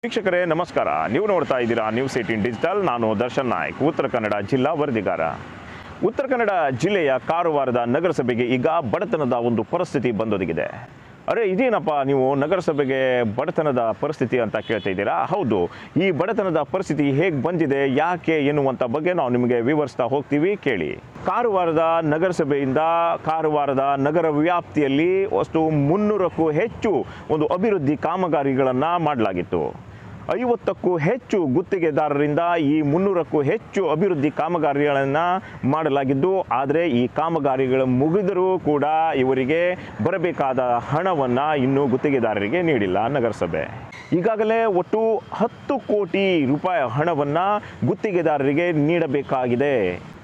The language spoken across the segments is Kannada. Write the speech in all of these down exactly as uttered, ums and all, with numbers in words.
ವೀಕ್ಷಕರೇ ನಮಸ್ಕಾರ. ನೀವು ನೋಡ್ತಾ ಇದ್ದೀರಾ ನ್ಯೂಸ್ ಏಟೀನ್ ಡಿಜಿಟಲ್. ನಾನು ದರ್ಶನ್ ನಾಯ್ಕ್, ಉತ್ತರ ಕನ್ನಡ ಜಿಲ್ಲಾ ವರದಿಗಾರ. ಉತ್ತರ ಕನ್ನಡ ಜಿಲ್ಲೆಯ ಕಾರವಾರದ ನಗರಸಭೆಗೆ ಈಗ ಬಡತನದ ಒಂದು ಪರಿಸ್ಥಿತಿ ಬಂದೊದಗಿದೆ. ಅರೆ ಇದೇನಪ್ಪ ನೀವು ನಗರಸಭೆಗೆ ಬಡತನದ ಪರಿಸ್ಥಿತಿ ಅಂತ ಕೇಳ್ತಾ ಇದ್ದೀರಾ? ಹೌದು, ಈ ಬಡತನದ ಪರಿಸ್ಥಿತಿ ಹೇಗೆ ಬಂದಿದೆ, ಯಾಕೆ ಎನ್ನುವಂಥ ಬಗ್ಗೆ ನಾವು ನಿಮಗೆ ವಿವರಿಸ್ತಾ ಹೋಗ್ತೀವಿ, ಕೇಳಿ. ಕಾರವಾರದ ನಗರಸಭೆಯಿಂದ ಕಾರವಾರದ ನಗರ ವ್ಯಾಪ್ತಿಯಲ್ಲಿ ಅಷ್ಟು ಮುನ್ನೂರಕ್ಕೂ ಹೆಚ್ಚು ಒಂದು ಅಭಿವೃದ್ಧಿ ಕಾಮಗಾರಿಗಳನ್ನು ಮಾಡಲಾಗಿತ್ತು. ಐವತ್ತಕ್ಕೂ ಹೆಚ್ಚು ಗುತ್ತಿಗೆದಾರರಿಂದ ಈ ಮುನ್ನೂರಕ್ಕೂ ಹೆಚ್ಚು ಅಭಿವೃದ್ಧಿ ಕಾಮಗಾರಿಗಳನ್ನು ಮಾಡಲಾಗಿದ್ದು, ಆದರೆ ಈ ಕಾಮಗಾರಿಗಳು ಮುಗಿದರೂ ಕೂಡ ಇವರಿಗೆ ಬರಬೇಕಾದ ಹಣವನ್ನು ಇನ್ನೂ ಗುತ್ತಿಗೆದಾರರಿಗೆ ನೀಡಿಲ್ಲ ನಗರಸಭೆ. ಈಗಾಗಲೇ ಒಟ್ಟು ಹತ್ತು ಕೋಟಿ ರೂಪಾಯಿ ಹಣವನ್ನು ಗುತ್ತಿಗೆದಾರರಿಗೆ ನೀಡಬೇಕಾಗಿದೆ.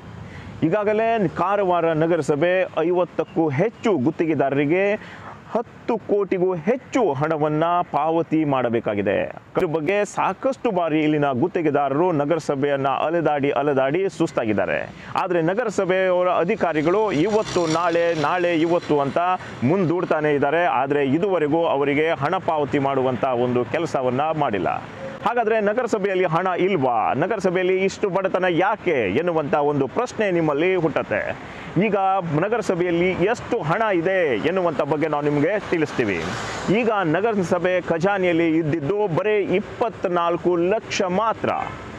ಈಗಾಗಲೇ ಕಾರವಾರ ನಗರಸಭೆ ಐವತ್ತಕ್ಕೂ ಹೆಚ್ಚು ಗುತ್ತಿಗೆದಾರರಿಗೆ ಹತ್ತು ಕೋಟಿಗೂ ಹೆಚ್ಚು ಹಣವನ್ನು ಪಾವತಿ ಮಾಡಬೇಕಾಗಿದೆ. ಇದ್ರ ಬಗ್ಗೆ ಸಾಕಷ್ಟು ಬಾರಿ ಇಲ್ಲಿನ ಗುತ್ತಿಗೆದಾರರು ನಗರಸಭೆಯನ್ನು ಅಲೆದಾಡಿ ಅಲೆದಾಡಿ ಸುಸ್ತಾಗಿದ್ದಾರೆ. ಆದರೆ ನಗರಸಭೆಯವರ ಅಧಿಕಾರಿಗಳು ಇವತ್ತು ನಾಳೆ ನಾಳೆ ಇವತ್ತು ಅಂತ ಮುಂದೂಡ್ತಾನೆ ಇದ್ದಾರೆ. ಆದರೆ ಇದುವರೆಗೂ ಅವರಿಗೆ ಹಣ ಪಾವತಿ ಮಾಡುವಂಥ ಒಂದು ಕೆಲಸವನ್ನು ಮಾಡಿಲ್ಲ. ಹಾಗಾದರೆ ನಗರಸಭೆಯಲ್ಲಿ ಹಣ ಇಲ್ವಾ, ನಗರಸಭೆಯಲ್ಲಿ ಇಷ್ಟು ಬಡತನ ಯಾಕೆ ಎನ್ನುವಂಥ ಒಂದು ಪ್ರಶ್ನೆ ನಿಮ್ಮಲ್ಲಿ ಹುಟ್ಟುತ್ತೆ. ಈಗ ನಗರಸಭೆಯಲ್ಲಿ ಎಷ್ಟು ಹಣ ಇದೆ ಎನ್ನುವಂಥ ಬಗ್ಗೆ ನಾವು ನಿಮಗೆ ತಿಳಿಸ್ತೀವಿ. ಈಗ ನಗರಸಭೆ ಖಜಾನೆಯಲ್ಲಿ ಇದ್ದಿದ್ದು ಬರೀ ಇಪ್ಪತ್ನಾಲ್ಕು ಲಕ್ಷ ಮಾತ್ರ.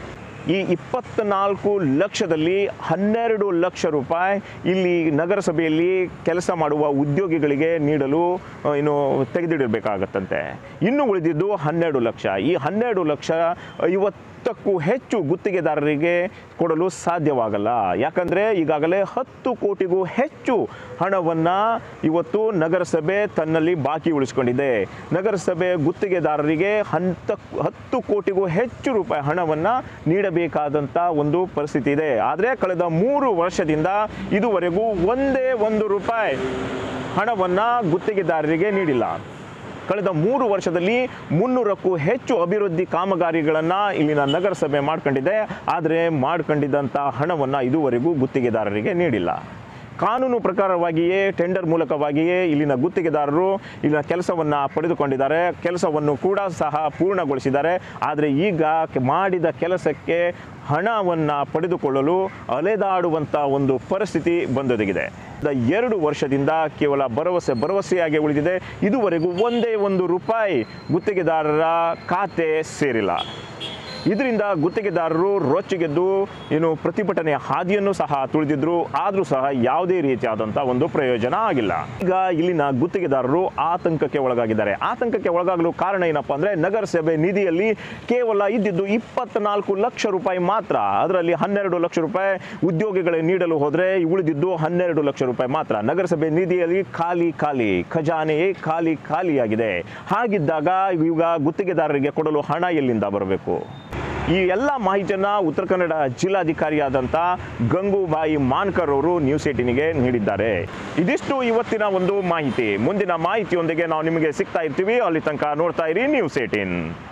ಈ ಇಪ್ಪತ್ನಾಲ್ಕು ಲಕ್ಷದಲ್ಲಿ ಹನ್ನೆರಡು ಲಕ್ಷ ರೂಪಾಯಿ ಇಲ್ಲಿ ನಗರಸಭೆಯಲ್ಲಿ ಕೆಲಸ ಮಾಡುವ ಉದ್ಯೋಗಿಗಳಿಗೆ ನೀಡಲು ಇನ್ನು ತೆಗೆದಿಡಬೇಕಾಗತ್ತಂತೆ. ಇನ್ನು ಉಳಿದಿದ್ದು ಹನ್ನೆರಡು ಲಕ್ಷ. ಈ ಹನ್ನೆರಡು ಲಕ್ಷ ಐವತ್ತಕ್ಕೂ ಹೆಚ್ಚು ಗುತ್ತಿಗೆದಾರರಿಗೆ ಕೊಡಲು ಸಾಧ್ಯವಾಗಲ್ಲ. ಯಾಕಂದರೆ ಈಗಾಗಲೇ ಹತ್ತು ಕೋಟಿಗೂ ಹೆಚ್ಚು ಹಣವನ್ನು ಇವತ್ತು ನಗರಸಭೆ ತನ್ನಲ್ಲಿ ಬಾಕಿ ಉಳಿಸ್ಕೊಂಡಿದೆ. ನಗರಸಭೆ ಗುತ್ತಿಗೆದಾರರಿಗೆ ಹಂತ ಹತ್ತು ಕೋಟಿಗೂ ಹೆಚ್ಚು ರೂಪಾಯಿ ಹಣವನ್ನು ನೀಡಬೇಕಾದಂಥ ಒಂದು ಪರಿಸ್ಥಿತಿ ಇದೆ. ಆದರೆ ಕಳೆದ ಮೂರು ವರ್ಷದಿಂದ ಇದುವರೆಗೂ ಒಂದೇ ಒಂದು ರೂಪಾಯಿ ಹಣವನ್ನು ಗುತ್ತಿಗೆದಾರರಿಗೆ ನೀಡಿಲ್ಲ. ಕಳೆದ ಮೂರು ವರ್ಷದಲ್ಲಿ ಮುನ್ನೂರಕ್ಕೂ ಹೆಚ್ಚು ಅಭಿವೃದ್ಧಿ ಕಾಮಗಾರಿಗಳನ್ನು ಇಲ್ಲಿನ ನಗರಸಭೆ ಮಾಡ್ಕೊಂಡಿದೆ. ಆದರೆ ಮಾಡ್ಕೊಂಡಿದ್ದಂಥ ಹಣವನ್ನು ಇದುವರೆಗೂ ಗುತ್ತಿಗೆದಾರರಿಗೆ ನೀಡಿಲ್ಲ. ಕಾನೂನು ಪ್ರಕಾರವಾಗಿಯೇ ಟೆಂಡರ್ ಮೂಲಕವಾಗಿಯೇ ಇಲ್ಲಿನ ಗುತ್ತಿಗೆದಾರರು ಇಲ್ಲಿನ ಕೆಲಸವನ್ನು ಪಡೆದುಕೊಂಡಿದ್ದಾರೆ, ಕೆಲಸವನ್ನು ಕೂಡ ಸಹ ಪೂರ್ಣಗೊಳಿಸಿದ್ದಾರೆ. ಆದರೆ ಈಗ ಮಾಡಿದ ಕೆಲಸಕ್ಕೆ ಹಣವನ್ನು ಪಡೆದುಕೊಳ್ಳಲು ಅಲೆದಾಡುವಂಥ ಒಂದು ಪರಿಸ್ಥಿತಿ ಬಂದೊದಗಿದೆ. ಎರಡು ವರ್ಷದಿಂದ ಕೇವಲ ಭರವಸೆ ಭರವಸೆಯಾಗಿ ಉಳಿದಿದೆ. ಇದುವರೆಗೂ ಒಂದೇ ಒಂದು ರೂಪಾಯಿ ಗುತ್ತಿಗೆದಾರರ ಖಾತೆ ಸೇರಿಲ್ಲ. ಇದರಿಂದ ಗುತ್ತಿಗೆದಾರರು ರೊಚ್ಚಿಗೆದ್ದು ಏನು ಪ್ರತಿಭಟನೆಯ ಹಾದಿಯನ್ನು ಸಹ ತುಳಿದಿದ್ರು. ಆದರೂ ಸಹ ಯಾವುದೇ ರೀತಿಯಾದಂಥ ಒಂದು ಪ್ರಯೋಜನ ಆಗಿಲ್ಲ. ಈಗ ಇಲ್ಲಿನ ಗುತ್ತಿಗೆದಾರರು ಆತಂಕಕ್ಕೆ ಒಳಗಾಗಿದ್ದಾರೆ. ಆತಂಕಕ್ಕೆ ಒಳಗಾಗಲು ಕಾರಣ ಏನಪ್ಪ ಅಂದರೆ, ನಗರಸಭೆ ನಿಧಿಯಲ್ಲಿ ಕೇವಲ ಇದ್ದಿದ್ದು ಇಪ್ಪತ್ನಾಲ್ಕು ಲಕ್ಷ ರೂಪಾಯಿ ಮಾತ್ರ. ಅದರಲ್ಲಿ ಹನ್ನೆರಡು ಲಕ್ಷ ರೂಪಾಯಿ ಉದ್ಯೋಗಿಗಳಿಗೆ ನೀಡಲು ಹೋದರೆ ಉಳಿದಿದ್ದು ಹನ್ನೆರಡು ಲಕ್ಷ ರೂಪಾಯಿ ಮಾತ್ರ. ನಗರಸಭೆ ನಿಧಿಯಲ್ಲಿ ಖಾಲಿ ಖಾಲಿ ಖಜಾನೆಯೇ ಖಾಲಿ ಖಾಲಿಯಾಗಿದೆ. ಹಾಗಿದ್ದಾಗ ಈಗ ಗುತ್ತಿಗೆದಾರರಿಗೆ ಕೊಡಲು ಹಣ ಎಲ್ಲಿಂದ ಬರಬೇಕು? ಈ ಎಲ್ಲ ಮಾಹಿತಿಯನ್ನು ಉತ್ತರ ಕನ್ನಡ ಜಿಲ್ಲಾಧಿಕಾರಿಯಾದಂಥ ಗಂಗೂಬಾಯಿ ಮಾನ್ಕರ್ ಅವರು ನ್ಯೂಸ್ ಏಟೀನ್ಗೆ ನೀಡಿದ್ದಾರೆ. ಇದಿಷ್ಟು ಇವತ್ತಿನ ಒಂದು ಮಾಹಿತಿ. ಮುಂದಿನ ಮಾಹಿತಿಯೊಂದಿಗೆ ನಾವು ನಿಮಗೆ ಸಿಗ್ತಾ ಇರ್ತೀವಿ. ಅಲ್ಲಿ ತನಕ ನೋಡ್ತಾ ಇರಿ ನ್ಯೂಸ್ ಏಟೀನ್.